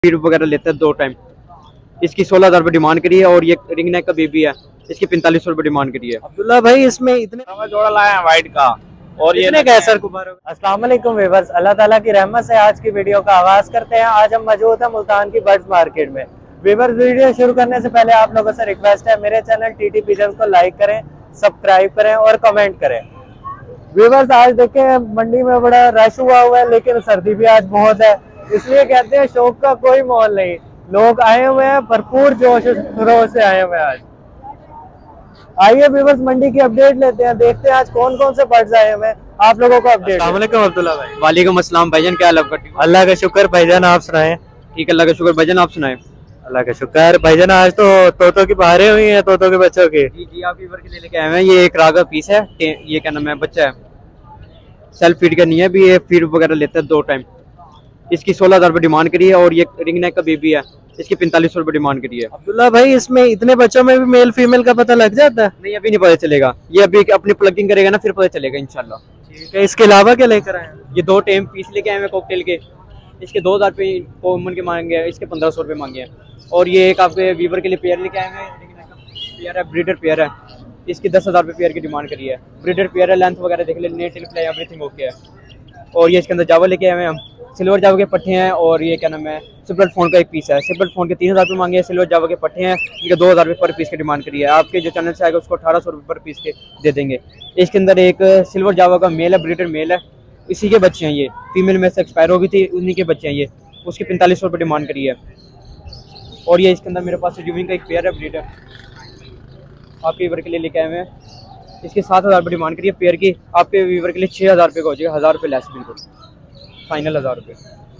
Feed वगैरह लेता है 2 टाइम। इसकी 16,000 रुपये डिमांड करी है और ये रिंग नेक का बेबी है, इसकी 4500 रुपये डिमांड करी है। अब्दुल्ला भाई इसमें इतने जोड़ा लाया है वाइट का और ये इतने कैसर कुमार। अस्सलाम वालेकुम व्यूअर्स, अल्लाह ताला की रहमत से आज की वीडियो का आगाज करते हैं। आज हम मौजूद हैं मुल्तान की बर्ड्स मार्केट में। व्यूअर्स वीडियो शुरू करने से पहले आप लोगों से रिक्वेस्ट है, मेरे चैनल टीटी पिजन्स को लाइक करें, सब्सक्राइब करें और कमेंट करें। व्यूअर्स आज देखें मंडी में बड़ा रश हुआ है, लेकिन सर्दी भी आज बहुत है, इसलिए कहते हैं शौक का कोई मोल नहीं। लोग आए हुए हैं, भरपूर जोश खरोश से आए हुए हैं आज। आइए व्यूअर्स मंडी की अपडेट लेते हैं, देखते हैं आज कौन कौन से बर्ड्स आए हुए हैं, आप लोगों को अपडेट। अस्सलाम वालेकुम अब्दुल्ला भाई। वालेकुम अस्सलाम भाईजान, क्या हाल है आपका? अल्लाह का शुक्र भाईजान, आप सुनाएं। ठीक है, अल्लाह का शुक्र भाईजान, आप सुनाएं। अल्लाह का शुक्र भाईजान। आज तो तोतों की बहारें हुई हैं, तोतों के बच्चों की। जी आप फीवर के लिए लेके आए हैं। ये एक रागा पीस है, ये क्या नाम है, बच्चा है, सेल्फ फीड करनी है अभी। ये फीड वगैरह लेता है 2 टाइम। इसकी 16,000 रुपये डिमांड करी है और ये रिंग नेक का बेबी है, इसकी 4500 रुपये डिमांड करी है। अब्दुल्ला भाई इसमें इतने बच्चों में भी मेल फीमेल का पता लग जाता है? नहीं, अभी नहीं पता चलेगा, ये अभी अपनी प्लगिंग करेगा ना, फिर पता चलेगा इंशाल्लाह। ठीक है, इसके अलावा क्या लेकर आए? ये 2 टाइम पीस लेके आए हैं कॉकटेल के, इसके 2000 रुपये कॉमन के मांगे हैं, इसके 1500 रुपये मांगे हैं। और ये एक आपके वीवर के लिए पेयर लेके आए हैं, पेयर है, ब्रीडर पेयर है, इसकी 10,000 रुपये पेयर की डिमांड करी है। ब्रीडर पेयर है, लेंथ वगैरह देख ले, नेट फ्लाई एवरीथिंग ओके है। और ये इसके अंदर जावा लेके आए हैं हम, सिल्वर जावा के पट्टे हैं। और ये क्या नाम है, सिल्वर फोन का एक पीस है, सिल्वर फोन के 3000 रुपये मांगे हैं, सिल्वर जावा के पट्टे हैं, इनके 2000 रुपये पर पीस की डिमांड करी है। आपके जो चैनल से आएगा उसको 1800 रुपये पर पीस के दे देंगे। इसके अंदर एक सिल्वर जावा का मेल है, ब्रीडर मेल है, इसी के बच्चे हैं। ये फीमेल में से एक्सपायर हो गई थी, उन्हीं के बच्चे हैं ये, उसकी 4500 रुपये डिमांड करी है। और ये इसके अंदर मेरे पास ड्यूविंग का एक पेयर है, ब्रीडर आपके वीवर के लिए लेके आए हुए हैं, इसकी 7000 रुपये डिमांड करी है पेयर की। आपके वीवर के लिए 6000 रुपये का हो जाएगा, 1000 रुपये लेस, बिल्कुल फाइनल 1000 रुपये।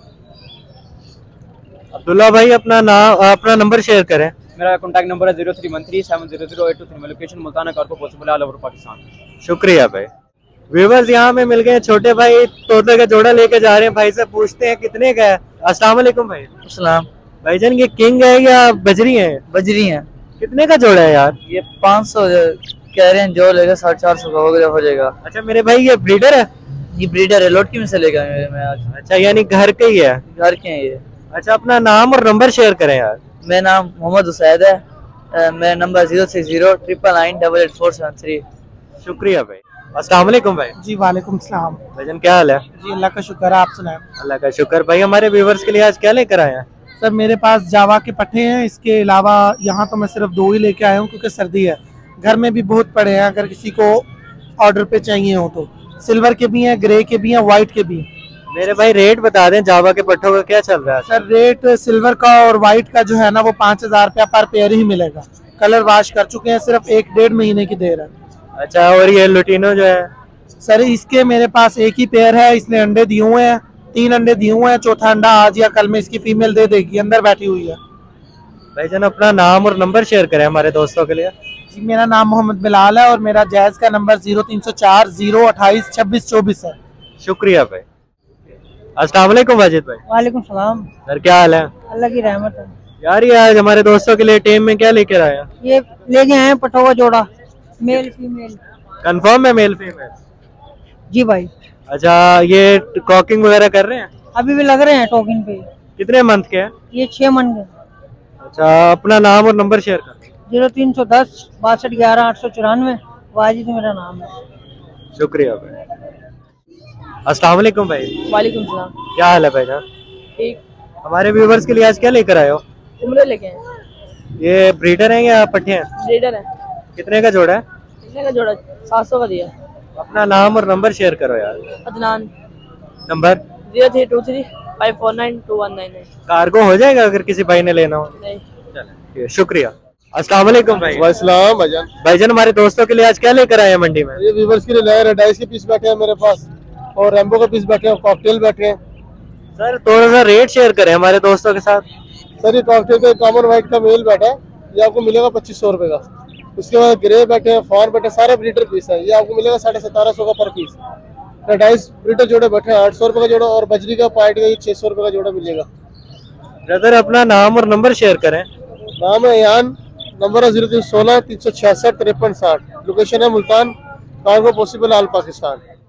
अब्दुल्ला भाई अपना नाम, अपना नंबर शेयर करें। मेरा कॉन्टैक्ट नंबर है 0313700823। लोकेशन मुल्ताना कारको पॉसिबल ऑल ओवर पाकिस्तान। शुक्रिया भाई। व्यूअर्स यहाँ में मिल गए छोटे भाई, तोते का जोड़ा लेके जा रहे हैं। भाई से पूछते हैं कितने का है। अस्सलाम वालेकुम भाई। अस्सलाम भाईजान ये किंग है या बजरी है? बजरी है। कितने का जोड़ा है यार? ये 500 कह रहे हैं, जो लेगा 450 का हो जाएगा। अच्छा मेरे भाई ये ब्रीडर है? ये ब्रीडर है, लोटकी में से लेगा मैं आज। अच्छा यानी घर के ही है? घर के हैं ये। अच्छा अपना नाम और नंबर शेयर करें यार। मेरा नाम मोहम्मद उसैद है, मेरा नंबर 06099888473। शुक्रिया भाई। अस्सलाम वालेकुम भाई। जी वालेकुम सलाम। भाईजान क्या हाल है? जी अल्लाह का शुक्र है, आप सुनाएं। अल्लाह का शुक्र। भाई हमारे व्यूअर्स के लिए आज क्या लेकर आए हैं? सर मेरे पास जावा के पट्टे हैं, इसके अलावा यहाँ तो मैं सिर्फ 2 ही लेके आया हूँ क्योंकि सर्दी है। घर में भी बहुत पड़े हैं, अगर किसी को ऑर्डर पे चाहिए हो तो। सिल्वर के भी हैं, ग्रे के भी हैं, व्हाइट के भी हैं। मेरे भाई रेट बता दें जावा के पट्टों का क्या चल रहा है? सर रेट सिल्वर का और व्हाइट का जो है ना वो 5000 रुपया पर पेयर ही मिलेगा। कलर वॉश कर चुके हैं, सिर्फ 1-1.5 महीने की देर है। अच्छा और ये लुटिनो जो है? सर इसके मेरे पास एक ही पेयर है, इसने अंडे दिए हुए हैं, 3 अंडे दिए हुए हैं, चौथा अंडा आज या कल में इसकी फीमेल दे देगी, अंदर बैठी हुई है। भाईजान अपना नाम और नंबर शेयर करें हमारे दोस्तों के लिए। जी मेरा नाम मोहम्मद बिलाल है और मेरा जायज़ का नंबर 0304 028 2624 है। शुक्रिया भाई। अस्सलाम वालेकुम वाजिद भाई। वालेकुम सलाम। सर क्या हाल है? अल्लाह की रहमत है। यार ये आज हमारे दोस्तों के लिए टीम में क्या लेकर आया? ये लेके आए हैं पटोवा जोड़ा, मेल फीमेल। कंफर्म है मेल फीमेल? जी भाई। अच्छा ये कॉकिंग वगैरह कर रहे हैं? अभी भी लग रहे हैं टोकन पे। कितने मंथ के हैं? ये 6 मन के। अच्छा अपना नाम और नंबर शेयर कर। 0310 62 11 894। वाजिद मेरा नाम है। शुक्रिया भाई। अस्सलाम वालेकुम भाई। वालेकुम सलाम। क्या हाल है भाईजान? ठीक। हमारे व्यूवर्स के लिए आज क्या लेकर आए हो? उम्र लेके आए। ये ब्रीडर है या पट्टे हैं? ब्रीडर है। कितने का जोड़ा है? कितने का जोड़ा? 700 का दिया। अपना नाम और नंबर शेयर करो यार। अदनान। नंबर 0323 549 2199। कार्गो हो जाएगा अगर किसी भाई ने लेना हो? नहीं। चलिए शुक्रिया। अस्सलाम वालेकुम भाई। वालेकुम भाईजान। भाईजान हमारे दोस्तों के लिए आज क्या लेकर आए हैं मंडी में? ये व्यूअर्स के लिए लाया, रेडाइस के पीस बैठे हैं मेरे पास और रेम्बो के पीस बैठे हैं, कॉकटेल बैठे हैं। सर थोड़ा सा रेट शेयर करें हमारे दोस्तों के साथ। सर ये कॉकटेल का कॉमन व्हाइट का मेल बैठा है, ये आपको मिलेगा 2500 रुपये का। उसके बाद ग्रे बैठे हैं, फॉर बैठे, सारे ब्रीडर पीस है, ये आपको मिलेगा 1750 का पर पीस। रेडाइस ब्रीडर जोड़े बैठे हैं 800 रुपये का जोड़ा और बजरी का पार्ट का 600 रुपये का जोड़ा मिलेगा। ब्रदर अपना नाम और नंबर शेयर करें। नाम है यान, नंबर है 0316 366 5360। लोकेशन है Multan, cargo possible all Pakistan.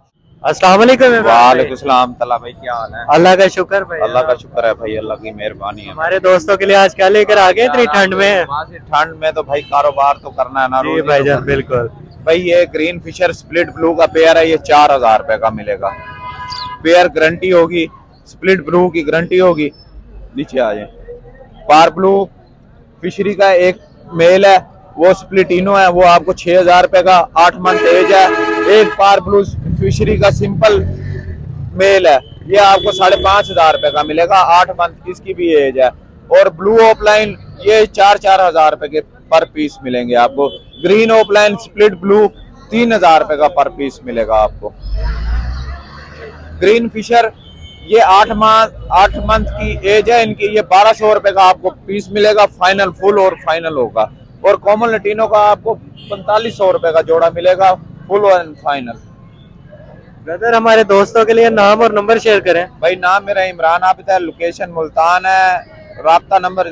अस्सलाम वालेकुम। वालेकुम सलाम तला भाई, क्या हाल है? अल्लाह का शुक्र भाई। अल्लाह का शुक्र है भाई, अल्लाह की मेहरबानी है। हमारे दोस्तों के लिए आज क्या लेकर आ गए इतनी ठंड में? ठंड में तो भाई कारोबार तो करना है ना। जी भाईजान बिल्कुल। भाई ये ग्रीन फिशर स्प्लिट ब्लू का पेयर है, ये 4000 रुपए का मिलेगा। पेयर गारंटी होगी, स्प्लिट ब्लू की गारंटी होगी। नीचे आ जाए। पार ब्लू फिशरी का एक मेल है, वो स्प्लिटिनो है, वो आपको 6000 रुपए का, 8 मंथ एज है। एक पार ब्लू फिशरी का सिंपल मेल है, ये आपको 5500 रुपए का मिलेगा, 8 मंथ इसकी भी एज है। और ब्लू ऑफलाइन ये 4-4 हजार रुपए के पर पीस मिलेंगे आपको। ग्रीन ऑफलाइन स्प्लिट ब्लू 3000 रुपए का पर पीस मिलेगा आपको। ग्रीन फिशर ये 8 मंथ की एज है इनकी, ये 1200 रुपए का आपको पीस मिलेगा। फाइनल फुल और फाइनल होगा। और कॉमन लटीनो का आपको 4500 रुपए का जोड़ा मिलेगा, फुल एंड फाइनल। ब्रदर हमारे दोस्तों के लिए नाम और नंबर शेयर करें। भाई नाम मेरा इमरान आबिद है, लोकेशन मुल्तान है, राब्ता नंबर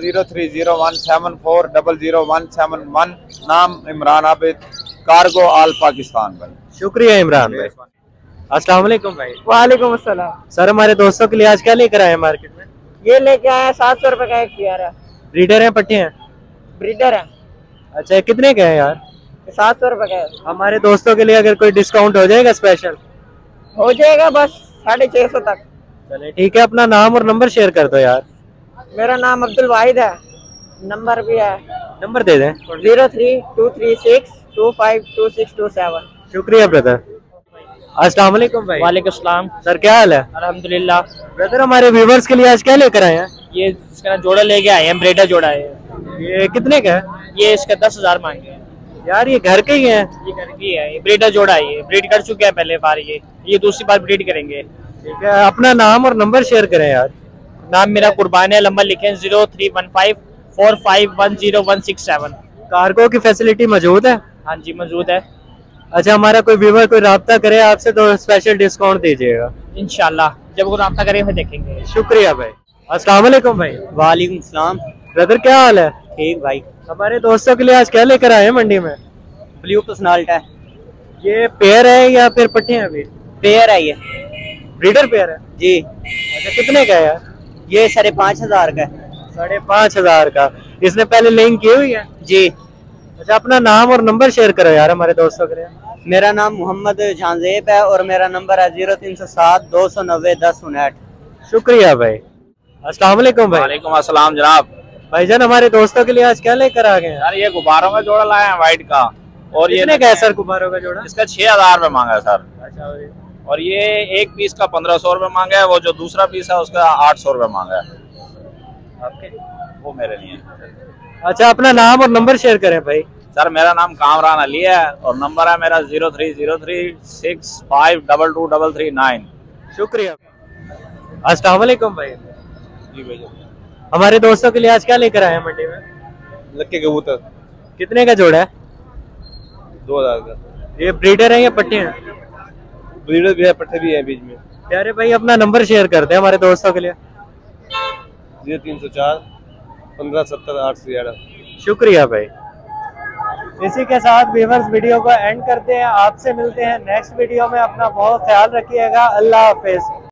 030174000171। नाम इमरान आबिद, कार्गो आल पाकिस्तान। भाई शुक्रिया इमरान भाई। अस्सलाम वालेकुम भाई। वालेकुम अस्सलाम। सर हमारे दोस्तों के लिए आज क्या लेकर आए मार्केट में? ये लेके आया 700 रुपए का एक पेयर है। ब्रीडर है पट्टे हैं? ब्रीडर है। अच्छा ये कितने के हैं यार? 700 रुपए का है। हमारे दोस्तों के लिए अगर कोई डिस्काउंट हो जाएगा स्पेशल? हो जाएगा बस 650 तक। चले ठीक है, अपना नाम और नंबर शेयर कर दो यार। मेरा नाम अब्दुल वाहिद है, नंबर भी है। नंबर दे दें। 03-236-252627। शुक्रिया ब्रदर। अस्सलाम वालेकुम भाई। वालेकुम सलाम। सर क्या हाल है? अल्हम्दुलिल्लाह। ब्रदर हमारे व्यूवर्स के लिए आज क्या लेकर आए हैं? ये इसका जोड़ा लेके आए हैं, ब्रीडर जोड़ा है। ये कितने का है? ये इसका 10,000 मांगे हैं। यार ये घर के ही हैं। ये घर की है, ये ब्रीडर जोड़ा है। ये ब्रीड कर चुके हैं पहले बार, ये दूसरी बार ब्रीड करेंगे। ठीक है, अपना नाम और नंबर शेयर करें यार। नाम मेरा कुर्बान है, नंबर लिखें 031545100167। कार्गो की फैसिलिटी मौजूद है? हाँ जी मौजूद है। अच्छा हमारा कोई व्यूवर कोई राब्ता करे आपसे तो स्पेशल डिस्काउंट दीजिएगा इंशाल्लाह, जब वो राब्ता करें फिर देखेंगे। शुक्रिया भाई। अस्सलाम वालेकुम भाई। वालेकुम सलाम। ब्रदर क्या हाल है? ठीक भाई। हमारे दोस्तों के लिए आज क्या लेकर आए हैं मंडी में? ब्लू पर्सनालिटी है। ये पेयर है या फिर पट्टे हैं? अभी पेयर है ये। ब्रीडर पेयर है जी। अच्छा कितने का है यार? ये 5500 का है। 5500 का। इसने पहले लिंक की हुई है? जी। अच्छा अपना नाम और नंबर शेयर करो यार हमारे दोस्तों के लिए। मेरा नाम मोहम्मद झांजेब है और मेरा नंबर है 0307-290-1059। शुक्रिया भाई। अस्सलाम वालेकुम भाई। वालेकुम अस्सलाम जनाब। भाईजान हमारे दोस्तों के लिए आज क्या लेकर आ गए हैं? यार ये गुब्बारों का जोड़ा लाए हैं वाइट का, और ये कितने का है सर गुब्बारों का जोड़ा? इसका 6000 रुपए मांगा है सर। अच्छा और ये एक पीस का 1500 रुपए मांगा है, वो जो दूसरा पीस है उसका 800 रुपए मांगा है। आपके वो मेरे लिए। अच्छा अपना नाम और नंबर शेयर करें भाई। सर मेरा नाम कामरान अली है और नंबर है मेरा 030365223339। शुक्रिया। अस्सलाम वालेकुम भाई। जी भैया। हमारे दोस्तों के लिए आज क्या लेकर आए हैं मंडी में? लक्के कबूतर कितने का जोड़ा है? 2000 का। ये ब्रीडर है या पट्टे हैं? ब्रीडर भी है, पट्टे भी है बीच में। प्यारे भाई अपना नंबर शेयर कर दे हमारे दोस्तों के लिए। 0304-1570-811। शुक्रिया भाई। इसी के साथ व्यूअर्स वीडियो को एंड करते हैं। आपसे मिलते हैं नेक्स्ट वीडियो में। अपना बहुत ख्याल रखिएगा। अल्लाह हाफिज।